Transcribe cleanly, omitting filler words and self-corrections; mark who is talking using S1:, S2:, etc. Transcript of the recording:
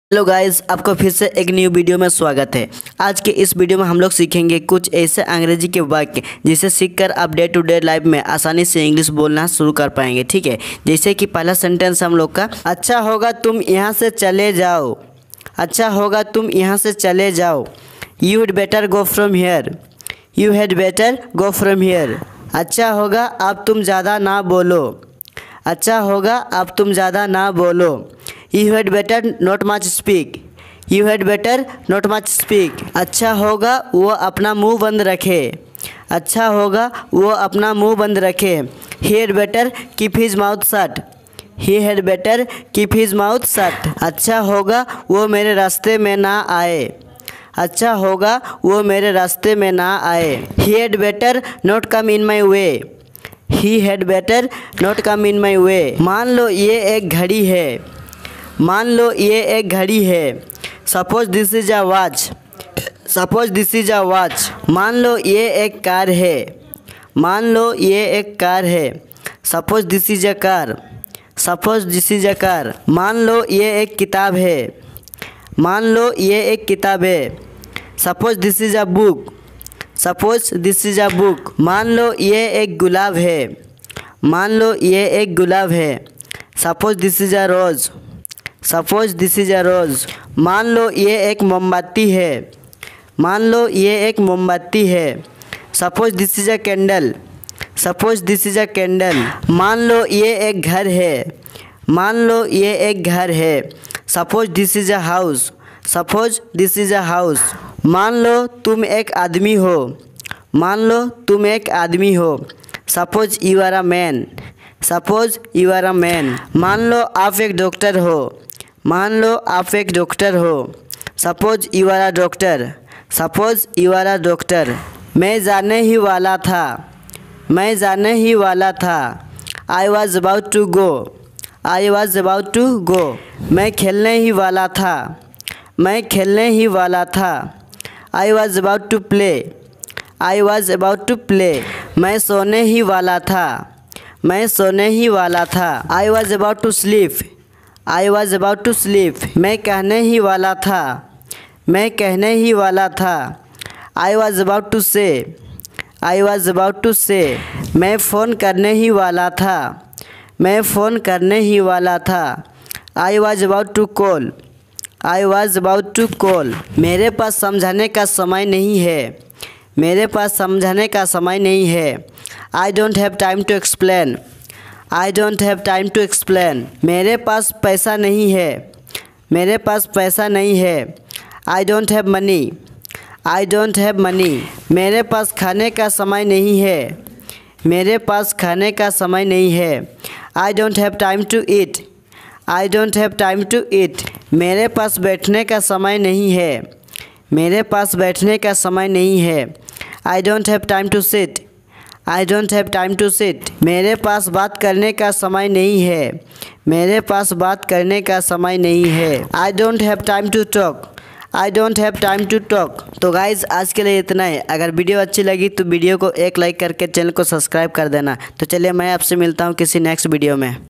S1: Hello guys, आपको फिर से एक न्यू वीडियो में स्वागत है। आज के इस वीडियो में हम लोग सीखेंगे कुछ ऐसे अंग्रेजी के वाक्य जिसे सीखकर आप डे टू डे लाइफ में आसानी से इंग्लिश बोलना शुरू कर पाएंगे। ठीक है, जैसे कि पहला सेंटेंस हम लोग का, अच्छा होगा तुम यहाँ से चले जाओ। अच्छा होगा तुम यहाँ से चले जाओ। You had better go from here. You had better go from here. अच्छा होगा अब तुम ज़्यादा ना बोलो। अच्छा होगा अब तुम ज़्यादा ना बोलो। You had better not much speak. You had better not much speak. अच्छा होगा वो अपना मुंह बंद रखे। अच्छा होगा वो अपना मुंह बंद रखे। He had better keep his mouth shut. He had better keep his mouth shut. अच्छा होगा वो मेरे रास्ते में ना आए। अच्छा होगा वो मेरे रास्ते में ना आए। He had better not come in my way. He had better not come in my way. मान लो ये एक घड़ी है। मान लो ये एक घड़ी है। Suppose this is a watch. Suppose this is a watch. मान लो ये एक कार है। मान लो ये एक कार है। Suppose this is a car. Suppose this is a car. मान लो ये एक किताब है। मान लो ये एक किताब है। Suppose this is a book. Suppose this is a book. मान लो ये एक गुलाब है। मान लो ये एक गुलाब है। Suppose this is a rose. Suppose this is a rose. मान लो ये एक मोमबत्ती है। मान लो ये एक मोमबत्ती है। Suppose this is a candle. Suppose this is a candle. मान लो ये एक घर है। मान लो ये एक घर है। Suppose this is a house. Suppose this is a house. मान लो तुम एक आदमी हो। मान लो तुम एक आदमी हो। Suppose you are a man. Suppose you are a man. मान लो आप एक डॉक्टर हो। मान लो आप एक डॉक्टर हो। Suppose you are a doctor. Suppose you are a doctor. मैं जाने ही वाला था। मैं जाने ही वाला था। I was about to go. I was about to go. मैं खेलने ही वाला था। मैं खेलने ही वाला था। I was about to play. I was about to play. मैं सोने ही वाला था। मैं सोने ही वाला था। I was about to sleep. I was about to sleep. मैं कहने ही वाला था। मैं कहने ही वाला था। आई वॉज अबाउट टू से। आई वॉज अबाउट टू से। मैं फ़ोन करने ही वाला था। मैं फ़ोन करने ही वाला था। I was about to call. I was about to call. मेरे पास समझाने का समय नहीं है। मेरे पास समझाने का समय नहीं है। I don't have time to explain. I don't have time to explain. मेरे पास पैसा नहीं है। मेरे पास पैसा नहीं है। I don't have money. I don't have money. मेरे पास खाने का समय नहीं है। मेरे पास खाने का समय नहीं है। I don't have time to eat. I don't have time to eat. मेरे पास बैठने का समय नहीं है। मेरे पास बैठने का समय नहीं है। I don't have time to sit. I don't have time to sit. मेरे पास बात करने का समय नहीं है। मेरे पास बात करने का समय नहीं है। I don't have time to talk. I don't have time to talk. तो गाइज़, आज के लिए इतना है। अगर वीडियो अच्छी लगी तो वीडियो को एक लाइक करके चैनल को सब्सक्राइब कर देना। तो चलिए, मैं आपसे मिलता हूँ किसी नेक्स्ट वीडियो में।